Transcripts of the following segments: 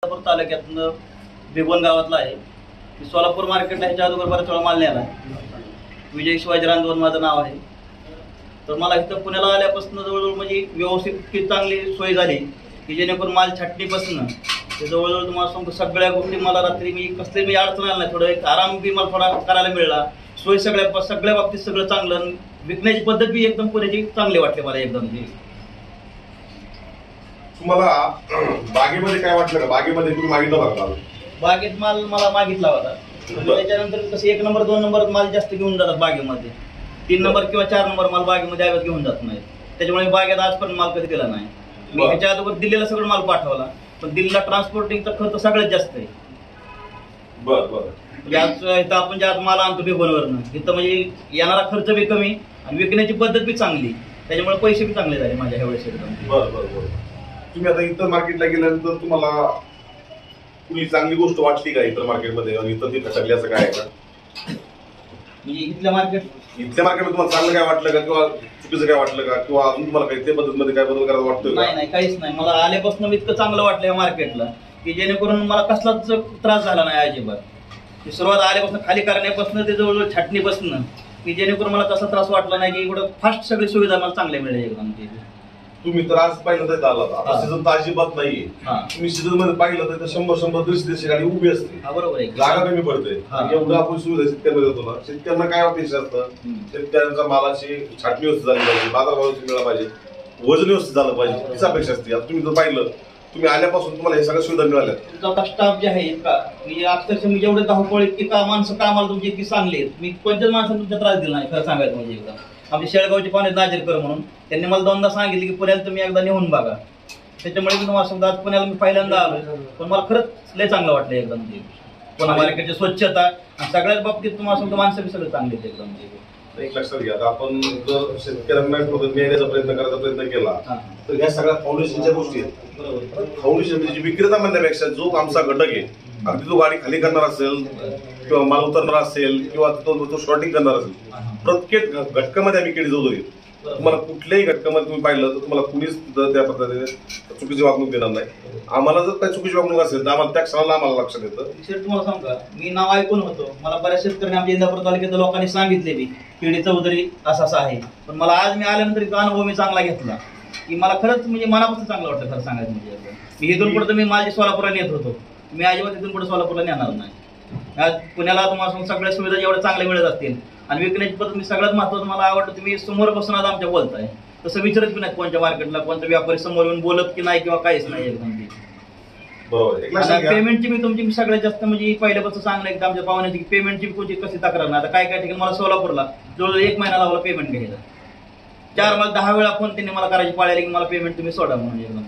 सोलापूर तालुक्यातनं भिगवण गावातला आहे. मी सोलापूर मार्केटला ह्याच्या अगोदर बराच वेळा माल नेला आहे. विजय शिवाजी रांजवन माझं नाव आहे. तर मला इथं पुण्याला आल्यापासून जवळजवळ म्हणजे व्यवस्थित इतकी चांगली सोय झाली की जेणेकरून माल छाटणीपासून ते जवळजवळ तुम्हाला सांगतो सगळ्या गोष्टी मला रात्री मी कसली मी अडचण आली नाही. थोडं एक आराम बी मला थोडा करायला मिळाला. सोय सगळ्या बाबतीत सगळं चांगलं. विकण्याची पद्धत बी एकदम पुण्याची चांगली वाटली मला एकदम. तुम्हाला बागेमध्ये काय वाटलं का? बागेमध्ये तुम्ही मागितलं होता? बागेत माल मला मागितला होता. त्याच्यानंतर कसं 1 नंबर 2 नंबर माल जास्त घेऊन जातात बागेमध्ये. 3 नंबर किंवा 4 नंबर माल बागेमध्ये आव्यात घेऊन जात नाही. त्याच्यामुळे बागेत आजपर्यंत माल कधी दिला नाही. मी ह्याच्या अगोदर दिल्लीला सगळं माल पाठवला, पण दिल्लीला ट्रान्सपोर्टिंगचा खर्च सगळ्यात जास्त आहे. इथं आपण ज्या माल आणतो भिगवणवरनं इथं म्हणजे येणारा खर्च बी कमी आणि विकण्याची पद्धत बी चांगली. त्याच्यामुळे पैसे बी चांगले झाले माझ्या ह्यावेळेस एकदम. तुम्ही आता इतर मार्केटला गेल्यानंतर तुम्हाला कुठली चांगली गोष्ट वाटली का इतर मार्केटमध्ये आणि इतर तिथे सगळी असं काय आहे का? इथल्या मार्केटमध्ये तुम्हाला चांगलं काय वाटलं का किंवा चुकीचं काय वाटलं का किंवा अजून तुम्हाला काही ते पद्धतीमध्ये काय बदल करायला वाटतं? नाही काहीच नाही. मला आल्यापासून इतकं चांगलं वाटलं या मार्केटला की जेणेकरून मला कसलाच त्रास झाला नाही अजिबात. सुरुवात आल्यापासून खाली करण्यापासून ते जवळजवळ छाटणीपासून की जेणेकरून मला कसा त्रास वाटला नाही की एवढं फास्ट सगळी सुविधा मला चांगल्या मिळेल एकदम. तुम्ही तर आज पाहिलं तर आला आता सीझन तर अजिबात नाहीये. तुम्ही सीझन मध्ये पाहिलं तर 100-150 गाडी उभी असते. बरोबर आहे. जागा कमी पडते. एवढं आपण सुविधा शेतकऱ्यांना देतो ना. शेतकऱ्यांना काय अपेक्षा असतं? शेतकऱ्यांच्या मालाची छाटणी व्यवस्थित झाली पाहिजे, बाजारभाव व्यवस्थित मिळाला पाहिजे, वजन व्यवस्थित झालं पाहिजे, हीच अपेक्षा असते. आता तुम्ही जर पाहिलं तुम्ही आल्यापासून तुम्हाला हे सगळ्या सुविधा मिळाल्या. स्टाफ जे आहे का मी अक्षरशः मी जेवढे धावपळ इतकी माणसं कामाला तुमची इतकी चांगली आहेत. मी कोणत्याच माणसाला तुमचा त्रास दिला नाही खरं सांगायचं म्हणजे. एकदा आमचे शेळगावचे पाहुणे नाजेरकर म्हणून त्यांनी मला 2दा सांगितले की पुण्याला तुम्ही एकदा नेऊन बघा. त्याच्यामुळे मी तुम्हाला समजा आज पुण्याला मी पहिल्यांदा आलो, पण मला खरंच लय चांगलं वाटलं एकदम. पुन्हा मार्केटची स्वच्छता आणि सगळ्याच बाबतीत तुम्हाला समजा माणसं बी सगळं चांगले एकदम. एक लक्षात घ्या, आता आपण जर शेतकऱ्यांना नेण्याचा करायचा प्रयत्न केला तर ह्या सगळ्या फाउंडेशनच्या गोष्टी आहेत. फाउंडेशन म्हणजे विक्रेता म्हणण्यापेक्षा जो आमचा घटक आहे, अगदी तो गाडी खाली करणार असेल किंवा माल उतरणार असेल किंवा तो शॉर्टिंग करणार असेल, प्रत्येक घटकामध्ये आम्ही केली जाऊ. तुम्हाला कुठल्याही घटकामध्ये तुम्ही पाहिलं तर तुम्हाला कुणीच त्या पद्धतीने चुकीची वागणूक देणार नाही. आम्हाला जर काही चुकीची वागणूक असेल तर आम्हाला त्या क्षणाला आम्हाला लक्षात येतं. तुम्हाला सांगा, मी नाव ऐकून होतो, मला बऱ्याच शेतकऱ्यांनी आमच्या इंदापूर तालुक्यातील लोकांनी सांगितले बी केडी चौधरी असं आहे. पण मला आज मी आल्यानंतर इथं अनुभव मी चांगला घेतला की मला खरंच म्हणजे मनापासून चांगलं वाटतं. खरं सांगायचं म्हणजे मी इथून पुढे तर मी माझी सोलापूरला नेत होतो, मी अजिबात इथून पुढे सोलापूरला नेणार नाही. आज पुण्याला तुम्हाला सगळ्या सुविधा जेवढ्या चांगल्या मिळत असतील आणि विकण्याची पद्धत मी सगळ्यात महत्त्वाचं मला आवडतं. तुम्ही समोर बसून आज आमच्या बोलताय तसं विचारत बी नाही कोणत्या मार्केटला कोणत्या व्यापारी समोर येऊन बोलत की नाही किंवा काहीच नाही एकदम. पेमेंटची मी तुमची सगळ्यात जास्त म्हणजे पहिल्यापासून सांगणं एकदा आमच्या पाहुण्याची की पेमेंटची कोणती कशी तक्रार नाही. आता काय ठिकाणी मला सोलापूरला जवळजवळ 1 महिना लावला पेमेंट घ्यायला. 4 मला 10 वेळा फोन त्यांनी मला करायची पाळायला की मला पेमेंट तुम्ही सोडा म्हणून एकदम.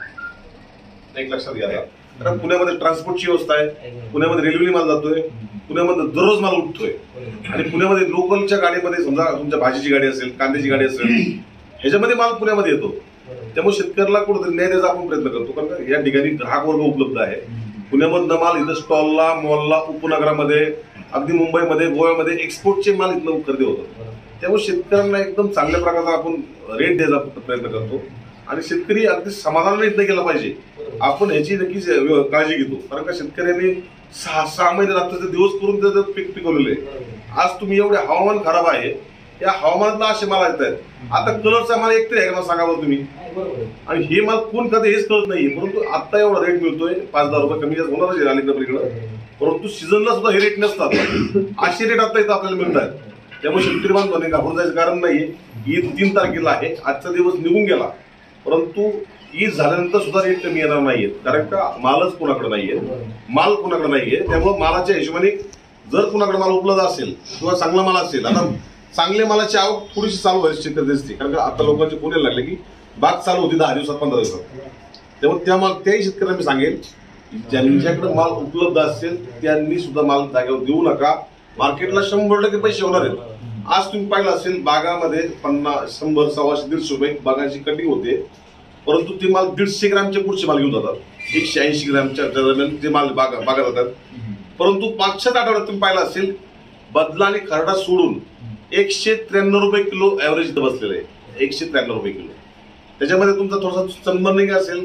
एक लक्षात घ्या, कारण पुण्यामध्ये ट्रान्सपोर्टची व्यवस्था आहे, पुण्यामध्ये रेल्वेने माल जातोय, पुण्यामध्ये दररोज माल उठतोय आणि पुण्यामध्ये लोकलच्या गाडीमध्ये समजा तुमच्या भाजीची गाडी असेल, कांद्याची गाडी असेल, ह्याच्यामध्ये माल पुण्यामध्ये येतो. त्यामुळे शेतकऱ्याला कुठेतरी न्याय द्यायचा आपण प्रयत्न करतो, कारण या ठिकाणी ग्राहक वर्ग उपलब्ध आहे. पुण्यामधनं माल इथं स्टॉलला, मॉलला, उपनगरामध्ये, अगदी मुंबईमध्ये, गोव्यामध्ये एक्सपोर्टचे माल इथनं खरेदी होतो. त्यामुळे शेतकऱ्यांना एकदम चांगल्या प्रकारचा आपण रेट द्यायचा प्रयत्न करतो आणि शेतकरी अगदी समाधानाने इथं गेला पाहिजे. आपण ह्याची नक्कीच काळजी घेतो, कारण का शेतकऱ्यांनी 6 महिने रात्रीचे दिवस करून त्याचं पीक पिकवलेलं आहे. आज तुम्ही एवढे हवामान खराब आहे, या हवामानातला असे माल येत आहेत. आता कलरचा माल एकतरी आहे का मला सांगा बरं तुम्ही. आणि हे माल कोण करते हेच कळत नाहीये, परंतु आता एवढा रेट मिळतोय. 5-10 रुपये कमी जास्त होणारच आहे अलीकडे, परंतु सीझनला सुद्धा हे रेट नसतात. असे रेट आता इथं आपल्याला मिळत आहेत. त्यामुळे शेतकरी बांधवांनी घाबरून जायचं कारण नाहीये. ईद 3 तारखेला आहे, आजचा दिवस निघून गेला, परंतु ईद झाल्यानंतर सुद्धा रेट कमी येणार नाहीये, कारण का मालच कुणाकडे नाहीये, माल कुणाकडे नाहीये. त्यामुळे मालाच्या हिशोबाने जर कुणाकडे माल उपलब्ध असेल किंवा चांगला माल असेल, आता चांगल्या मालाची आवक थोडीशी चालू व्हायची शक्यता दिसते, कारण का आता लोकांचे फोन यायला लागले की बाग चालू होती 10 दिवसात 15 दिवसात. त्यामुळे त्याही शेतकऱ्यांना मी सांगेल ज्यांच्याकडे माल उपलब्ध असेल त्यांनी सुद्धा माल जागेवर देऊ नका. मार्केटला 100% पैसे होणार आहेत. आज तुम्ही पाहिलं असेल बागामध्ये 50, 100, 100, 150 रुपये बागांची कटिंग होते, परंतु ते माल 150 ग्रॅमचे पुढचे माल घेऊन जातात. 180 ग्रॅमच्या दरम्यान ते माल बागा जातात. परंतु मागच्याच आठवड्यात तुम्ही पाहिलं असेल बदला आणि खरडा सोडून 193 रुपये किलो ऍव्हरेज बसलेलं आहे. 193 रुपये किलो. त्याच्यामध्ये तुमचा थोडासा सनबर्निंग असेल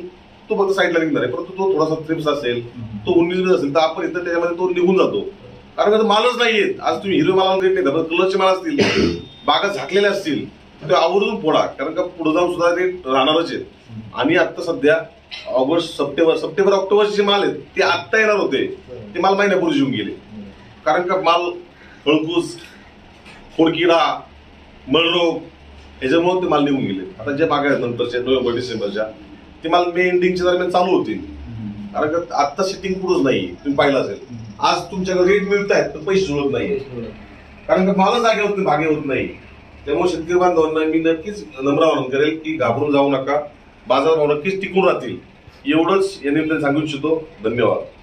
तो फक्त साईडला निघणार आहे, परंतु तो थोडासा थ्रिप्स असेल, तो 19 असेल तर आपण इथं त्याच्यामध्ये तो निघून जातो. कारण का मालच नाहीये. आज तुम्ही हिरवे मालाला रेट नाही, कलरचे माल असतील, बागा झाकलेल्या असतील, ते आवर्जून फोडा, कारण का पुढे जाऊन सुद्धा रेट राहणारच आहेत. आणि आता सध्या ऑगस्ट सप्टेंबर ऑक्टोबरचे जे माल आहेत ते आत्ता येणार होते, ते माल महिन्यापूर्वी येऊन गेले. कारण का माल फळकूस, खोडकिडा, मळरोग ह्याच्यामुळे ते माल निघून गेले. आता जे बागा आहेत नंतरच्या नोव्हेंबर डिसेंबरच्या, ते माल मे एंडिंगच्या दरम्यान चालू होतील. कारण का आत्ता सिटिंग पुढंच नाही, तुम्ही पाहिलं असेल. आज तुमच्याकडे रेट मिळत आहेत तर पैसे जुळत नाही, कारण का मालच जागे होत नाही, भागे होत नाही. त्यामुळे शेतकरी बांधवांना मी नक्कीच नम्र आवाहन करेल की घाबरून जाऊ नका, बाजारभाव नक्कीच टिकून राहतील. एवढंच या निमित्ताने सांगू इच्छितो. धन्यवाद.